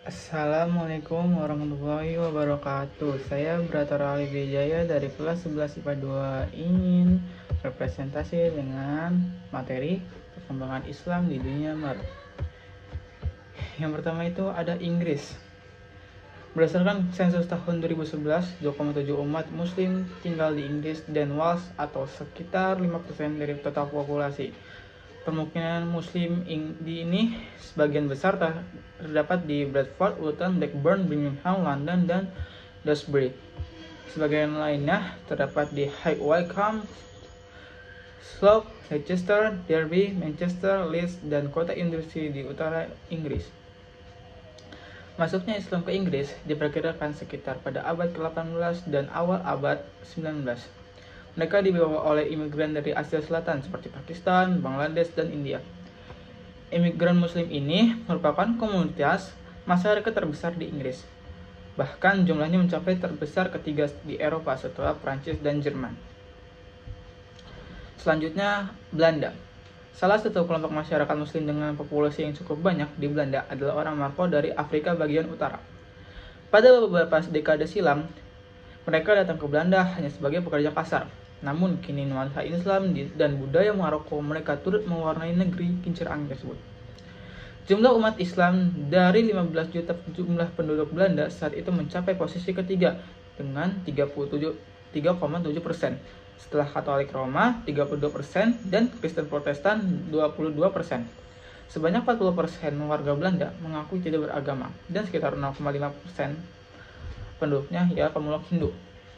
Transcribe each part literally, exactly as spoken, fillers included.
Assalamualaikum warahmatullahi wabarakatuh. Saya Bratara Ali Wijaya dari kelas sebelas I P A dua ingin berpresentasi dengan materi perkembangan Islam di dunia barat. Yang pertama itu ada Inggris. Berdasarkan sensus tahun dua ribu sebelas, dua koma tujuh umat muslim tinggal di Inggris dan Wales atau sekitar lima persen dari total populasi. Permukiman muslim di ini sebagian besar terdapat di Bradford, Luton, Blackburn, Birmingham, London, dan Dewsbury. Sebagian lainnya terdapat di High Wycombe, Slough, Leicester, Derby, Manchester, Leeds, dan kota industri di utara Inggris. Masuknya Islam ke Inggris diperkirakan sekitar pada abad ke delapan belas dan awal abad sembilan belas. Mereka dibawa oleh imigran dari Asia Selatan seperti Pakistan, Bangladesh, dan India. Imigran muslim ini merupakan komunitas masyarakat terbesar di Inggris. Bahkan jumlahnya mencapai terbesar ketiga di Eropa setelah Prancis dan Jerman. Selanjutnya, Belanda. Salah satu kelompok masyarakat muslim dengan populasi yang cukup banyak di Belanda adalah orang Maroko dari Afrika bagian utara. Pada beberapa dekade silam, mereka datang ke Belanda hanya sebagai pekerja kasar. Namun kini nuansa Islam dan budaya Maroko mereka turut mewarnai negeri kincir angin tersebut. Jumlah umat Islam dari lima belas juta jumlah penduduk Belanda saat itu mencapai posisi ketiga dengan tiga koma tujuh persen. Setelah Katolik Roma tiga puluh dua persen dan Kristen Protestan dua puluh dua persen. Sebanyak empat puluh persen warga Belanda mengaku tidak beragama dan sekitar nol koma lima persen penduduknya ialah pemeluk Hindu.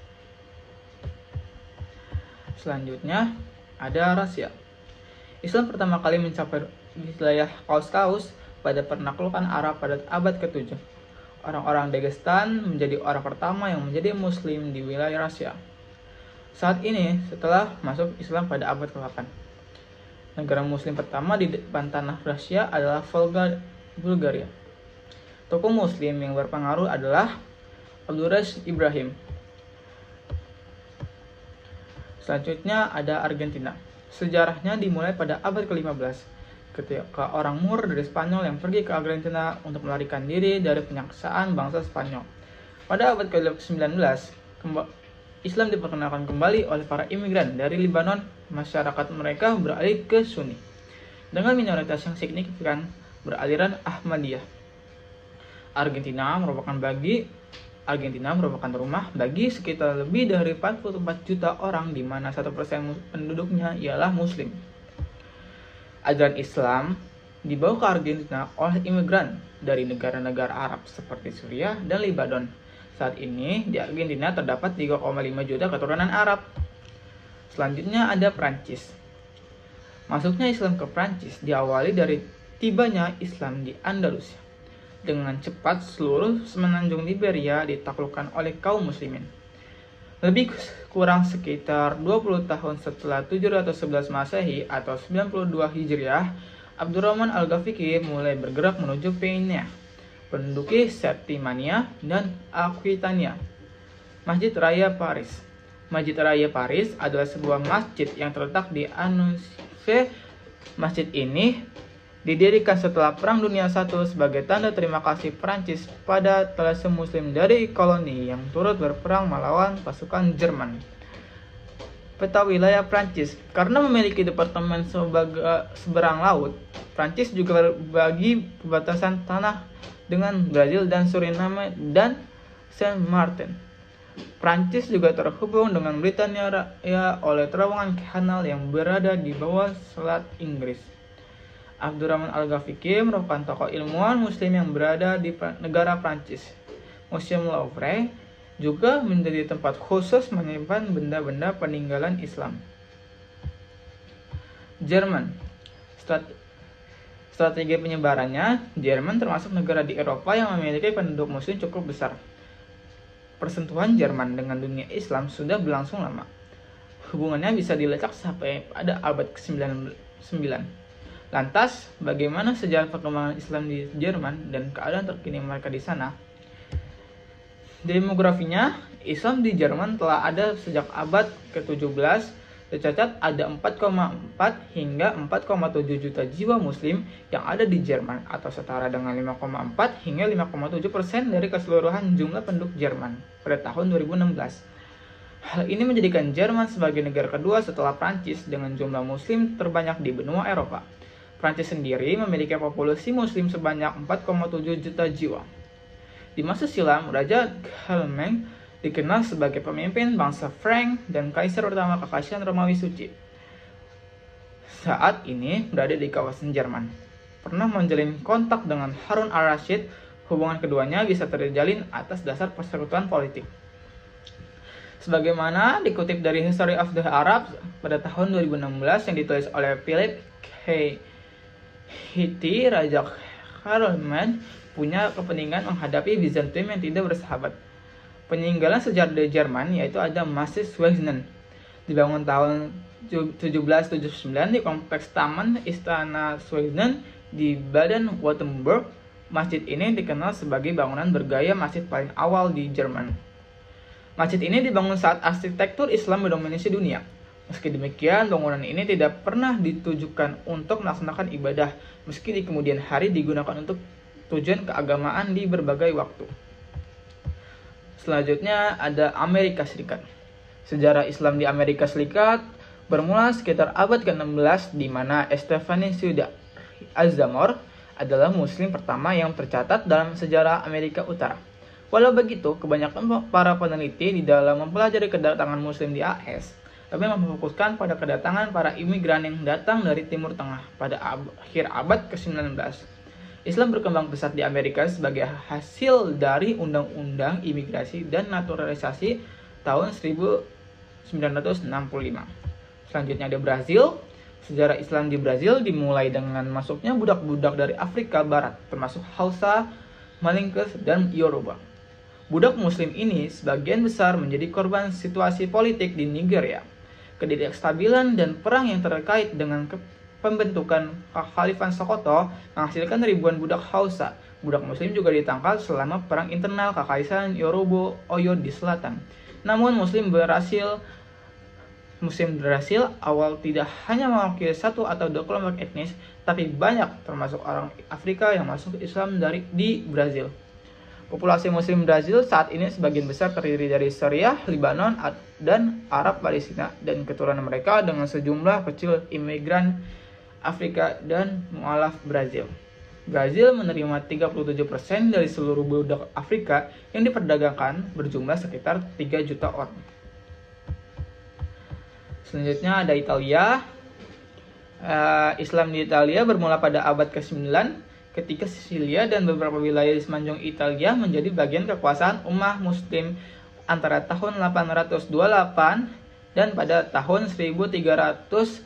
Selanjutnya ada Rusia. Islam pertama kali mencapai wilayah Kaukasus pada penaklukan Arab pada abad ketujuh. Orang-orang Dagestan menjadi orang pertama yang menjadi muslim di wilayah Rusia. Saat ini setelah masuk Islam pada abad ke delapan. Negara muslim pertama di depan tanah Rusia adalah Volga, Bulgaria. Tokoh muslim yang berpengaruh adalah Abdurrahman Ibrahim. Selanjutnya ada Argentina. Sejarahnya dimulai pada abad ke lima belas ketika orang Moor dari Spanyol yang pergi ke Argentina untuk melarikan diri dari penyaksaan bangsa Spanyol. Pada abad ke sembilan belas, Islam diperkenalkan kembali oleh para imigran dari Lebanon. Masyarakat mereka beralih ke Sunni dengan minoritas yang signifikan beraliran Ahmadiyah. Argentina merupakan bagi Argentina merupakan rumah bagi sekitar lebih dari empat puluh empat juta orang di mana satu persen penduduknya ialah muslim. Ajaran Islam dibawa ke Argentina oleh imigran dari negara-negara Arab seperti Suriah dan Lebanon. Saat ini di Argentina terdapat tiga koma lima juta keturunan Arab. Selanjutnya ada Prancis. Masuknya Islam ke Prancis diawali dari tibanya Islam di Andalusia. Dengan cepat seluruh semenanjung Liberia ditaklukkan oleh kaum muslimin. Lebih kurang sekitar dua puluh tahun setelah tujuh ratus sebelas Masehi atau sembilan puluh dua Hijriah, Abdurrahman Al-Ghafiqi mulai bergerak menuju Pioneer, menduduki Septimania dan Aquitania. Masjid Raya Paris. Masjid Raya Paris adalah sebuah masjid yang terletak di Annecy. Masjid ini didirikan setelah Perang Dunia satu sebagai tanda terima kasih Prancis pada talase muslim dari koloni yang turut berperang melawan pasukan Jerman. Peta wilayah Prancis. Karena memiliki departemen sebagai seberang laut, Prancis juga berbagi perbatasan tanah dengan Brazil dan Suriname dan Saint Martin. Prancis juga terhubung dengan Britania Raya oleh terowongan kanal yang berada di bawah Selat Inggris. Abdurrahman Al-Ghafiqi merupakan tokoh ilmuwan muslim yang berada di negara Prancis. Museum Louvre juga menjadi tempat khusus menyimpan benda-benda peninggalan Islam. Jerman. Strategi penyebarannya, Jerman termasuk negara di Eropa yang memiliki penduduk muslim cukup besar. Persentuhan Jerman dengan dunia Islam sudah berlangsung lama. Hubungannya bisa dilacak sampai pada abad ke sembilan. Lantas, bagaimana sejarah perkembangan Islam di Jerman dan keadaan terkini mereka di sana? Demografinya, Islam di Jerman telah ada sejak abad ke tujuh belas Tercatat ada empat koma empat hingga empat koma tujuh juta jiwa muslim yang ada di Jerman atau setara dengan lima koma empat hingga lima koma tujuh persen dari keseluruhan jumlah penduduk Jerman pada tahun dua ribu enam belas. Hal ini menjadikan Jerman sebagai negara kedua setelah Prancis dengan jumlah muslim terbanyak di benua Eropa. Prancis sendiri memiliki populasi muslim sebanyak empat koma tujuh juta jiwa. Di masa silam, Raja Charlemagne dikenal sebagai pemimpin bangsa Frank dan kaisar utama kekaisaran Romawi Suci. Saat ini berada di kawasan Jerman. Pernah menjalin kontak dengan Harun al-Rashid, hubungan keduanya bisa terjalin atas dasar persekutuan politik. Sebagaimana dikutip dari History of the Arabs pada tahun dua ribu enam belas yang ditulis oleh Philip K. Hitti, Raja Charlemagne punya kepentingan menghadapi Bizantium yang tidak bersahabat. Peninggalan sejarah dari Jerman yaitu ada Masjid Schweigenen, dibangun tahun tujuh belas tujuh puluh sembilan di kompleks Taman Istana Schweigenen di Baden-Württemberg. Masjid ini dikenal sebagai bangunan bergaya masjid paling awal di Jerman. Masjid ini dibangun saat arsitektur Islam mendominasi dunia. Meski demikian, bangunan ini tidak pernah ditujukan untuk melaksanakan ibadah, meski di kemudian hari digunakan untuk tujuan keagamaan di berbagai waktu. Selanjutnya ada Amerika Serikat. Sejarah Islam di Amerika Serikat bermula sekitar abad ke enam belas di mana Stephen Suda Azamor adalah muslim pertama yang tercatat dalam sejarah Amerika Utara. Walau begitu, kebanyakan para peneliti di dalam mempelajari kedatangan muslim di A S lebih memfokuskan pada kedatangan para imigran yang datang dari Timur Tengah pada ab- akhir abad ke sembilan belas. Islam berkembang pesat di Amerika sebagai hasil dari Undang-Undang Imigrasi dan Naturalisasi tahun seribu sembilan ratus enam puluh lima. Selanjutnya ada Brazil. Sejarah Islam di Brazil dimulai dengan masuknya budak-budak dari Afrika Barat, termasuk Hausa, Malinke, dan Yoruba. Budak muslim ini sebagian besar menjadi korban situasi politik di Nigeria, ketidakstabilan dan perang yang terkait dengan ke pembentukan Khalifah Sokoto menghasilkan ribuan budak Hausa. Budak muslim juga ditangkap selama perang internal Kekaisaran Yoruba Oyo di selatan. Namun muslim berhasil Muslim berhasil awal tidak hanya mewakili satu atau dua kelompok etnis, tapi banyak termasuk orang Afrika yang masuk Islam dari di Brazil. Populasi muslim Brazil saat ini sebagian besar terdiri dari Syria, Lebanon, dan Arab Palestina, dan keturunan mereka dengan sejumlah kecil imigran Afrika dan mualaf Brazil. Brazil menerima tiga puluh tujuh persen dari seluruh budak Afrika yang diperdagangkan, berjumlah sekitar tiga juta orang. Selanjutnya ada Italia. Uh, Islam di Italia bermula pada abad ke sembilan ketika Sisilia dan beberapa wilayah di semenanjung Italia menjadi bagian kekuasaan umat muslim antara tahun delapan ratus dua puluh delapan dan pada tahun seribu tiga ratus.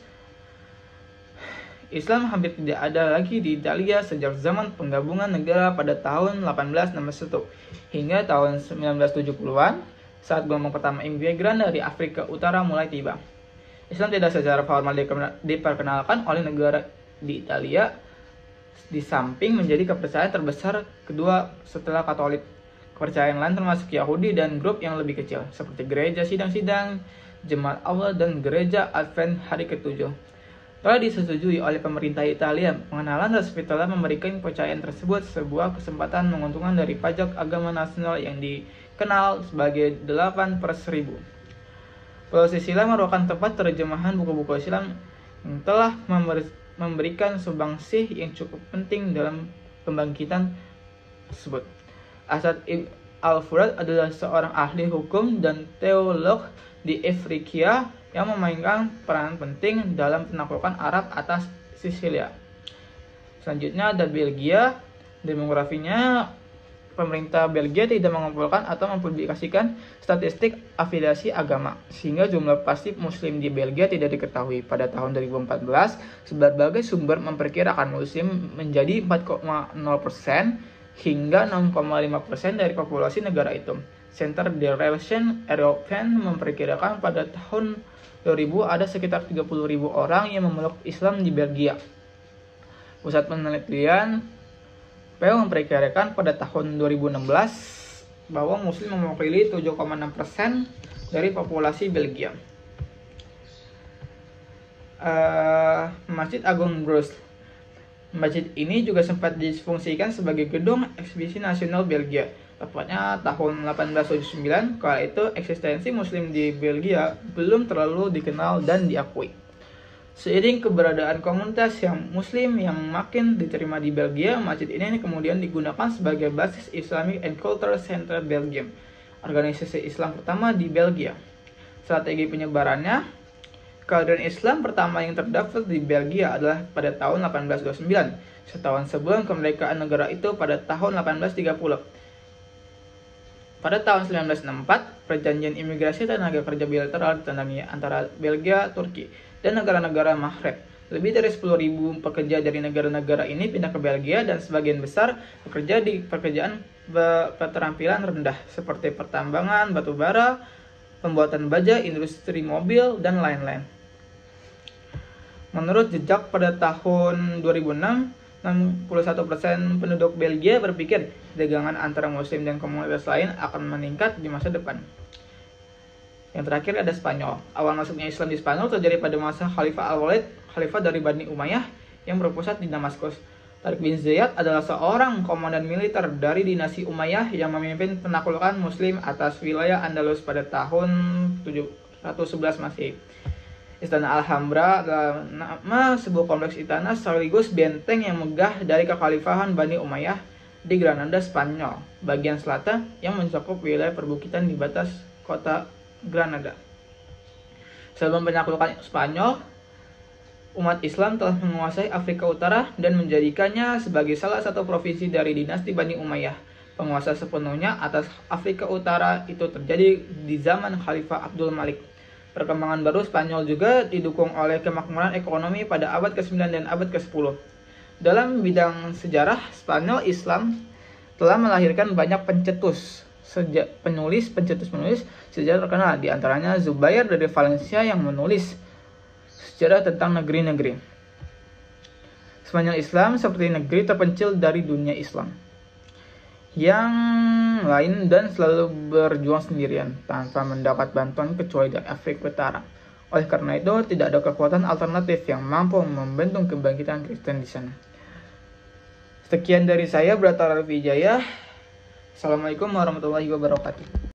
Islam hampir tidak ada lagi di Italia sejak zaman penggabungan negara pada tahun delapan belas enam puluh satu hingga tahun sembilan belas tujuh puluhan saat gelombang pertama imigran dari Afrika Utara mulai tiba. Islam tidak secara formal diperkenalkan oleh negara di Italia, di samping menjadi kepercayaan terbesar kedua setelah Katolik. Kepercayaan lain termasuk Yahudi dan grup yang lebih kecil seperti gereja sidang-sidang, Jemaat Allah, dan gereja Advent hari ketujuh. Telah disetujui oleh pemerintah Italia, pengenalan resmi telah memberikan kepercayaan tersebut sebuah kesempatan menguntungkan dari pajak agama nasional yang dikenal sebagai delapan per seribu. Pulau Sisilia merupakan tempat terjemahan buku-buku Islam yang telah memberikan sumbangsih yang cukup penting dalam pembangkitan tersebut. Asad ibn al-Furad adalah seorang ahli hukum dan teolog di Afrika yang memainkan peran penting dalam penaklukan Arab atas Sisilia. Selanjutnya ada Belgia. Demografinya, pemerintah Belgia tidak mengumpulkan atau mempublikasikan statistik afiliasi agama, sehingga jumlah pasti muslim di Belgia tidak diketahui. Pada tahun dua ribu empat belas, berbagai sumber memperkirakan muslim menjadi empat koma nol persen hingga enam koma lima persen dari populasi negara itu. Center de Relation European memperkirakan pada tahun dua ribu ada sekitar tiga puluh ribu orang yang memeluk Islam di Belgia. Pusat penelitian P E U memperkirakan pada tahun dua ribu enam belas bahwa muslim mewakili tujuh koma enam persen dari populasi Belgia. uh, Masjid Agung Brussels. Masjid ini juga sempat difungsikan sebagai gedung eksibisi nasional Belgia, tepatnya tahun delapan belas tujuh puluh sembilan. Kala itu eksistensi Muslim di Belgia belum terlalu dikenal dan diakui. Seiring keberadaan komunitas yang Muslim yang makin diterima di Belgia, masjid ini kemudian digunakan sebagai basis Islamic and Cultural Center Belgium, organisasi Islam pertama di Belgia. Strategi penyebarannya, keadaan Islam pertama yang terdaftar di Belgia adalah pada tahun delapan belas dua puluh sembilan, setahun sebelum kemerdekaan negara itu pada tahun delapan belas tiga puluh. Pada tahun seribu sembilan ratus enam puluh empat, perjanjian imigrasi tenaga kerja bilateral ditandai antara Belgia, Turki, dan negara-negara Maghreb. Lebih dari sepuluh ribu pekerja dari negara-negara ini pindah ke Belgia dan sebagian besar bekerja di pekerjaan berketerampilan rendah seperti pertambangan, batu bara, pembuatan baja, industri mobil, dan lain-lain. Menurut jejak pada tahun dua ribu enam, enam puluh satu persen penduduk Belgia berpikir dagangan antara Muslim dan komunitas lain akan meningkat di masa depan. Yang terakhir ada Spanyol. Awal masuknya Islam di Spanyol terjadi pada masa Khalifah Al-Walid, Khalifah dari Bani Umayyah yang berpusat di Damaskus. Tariq bin Ziyad adalah seorang komandan militer dari dinasti Umayyah yang memimpin penaklukan Muslim atas wilayah Andalus pada tahun tujuh ratus sebelas Masehi. Istana Alhambra adalah nama sebuah kompleks istana sekaligus benteng yang megah dari kekhalifahan Bani Umayyah di Granada, Spanyol, bagian selatan yang mencakup wilayah perbukitan di batas kota Granada. Sebelum penaklukan Spanyol, umat Islam telah menguasai Afrika Utara dan menjadikannya sebagai salah satu provinsi dari dinasti Bani Umayyah. Penguasa sepenuhnya atas Afrika Utara itu terjadi di zaman Khalifah Abdul Malik. Perkembangan baru Spanyol juga didukung oleh kemakmuran ekonomi pada abad kesembilan dan abad kesepuluh. Dalam bidang sejarah, Spanyol Islam telah melahirkan banyak pencetus sejak penulis pencetus-penulis sejarah terkenal, di antaranya Zubair dari Valencia yang menulis sejarah tentang negeri-negeri. Spanyol Islam seperti negeri terpencil dari dunia Islam yang lain dan selalu berjuang sendirian tanpa mendapat bantuan kecuali dari Afrika Utara. Oleh karena itu, tidak ada kekuatan alternatif yang mampu membendung kebangkitan Kristen di sana. Sekian dari saya, Brata Wijaya. Assalamualaikum warahmatullahi wabarakatuh.